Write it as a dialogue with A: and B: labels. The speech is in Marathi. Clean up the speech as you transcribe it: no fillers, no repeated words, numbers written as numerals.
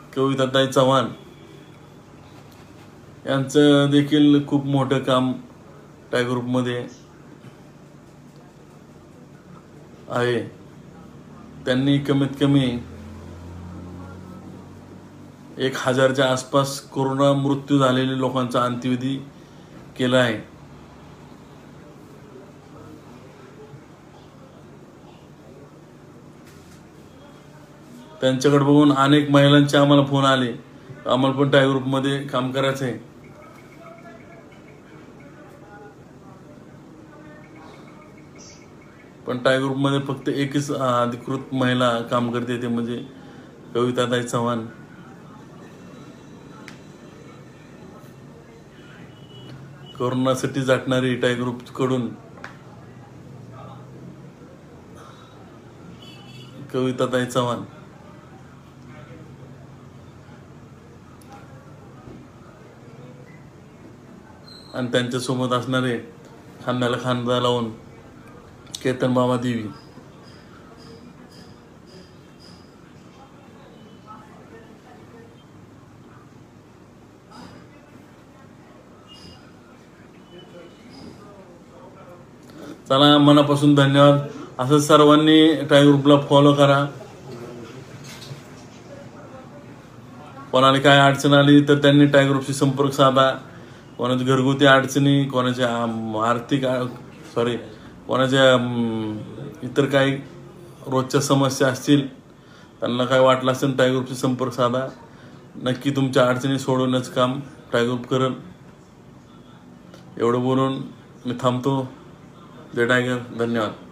A: कविताताई चव्हाण यांचं देखील खूप मोठं काम टायगर ग्रुपमध्ये आहे। त्यांनी कमीत कमी 1000च्या आसपास कोरोना मृत्यू झालेल्या लोकांचा अंत्यविधी केला आहे। त्यांच्याकडे बघून अनेक महिलांचे आम्हाला फोन आले, आम्हाला पण टायगर ग्रुपमध्ये काम करायचं आहे। पण टायगर ग्रुपमध्ये फक्त एकच अधिकृत महिला काम करते, ते म्हणजे कविताताई चव्हाण। कोरोनासाठी झटणारी टायगर ग्रुपकडून कविताताई चव्हाण आणि त्यांच्यासोबत असणारे खांद्याला खांदा लावून केतन बाबा देवी। चला, मनापासून धन्यवाद। असं सर्वांनी टायगर ग्रुपला फॉलो करा। कोणाला काय अडचण आली तर त्यांनी टायगर ग्रुपशी संपर्क साधा। कोणाच्या घरगुती अडचणी, कोणाच्या आर्थिक कोणाच्या इतर काही रोजच्या समस्या असतील, त्यांना काय वाटलं असेल टायगर ग्रुपशी संपर्क साधा। नक्की तुमच्या अडचणी सोडवण्याचं काम टायगर ग्रुप करेल। एवढं बोलून मी थांबतो। जय टायगर, धन्यवाद।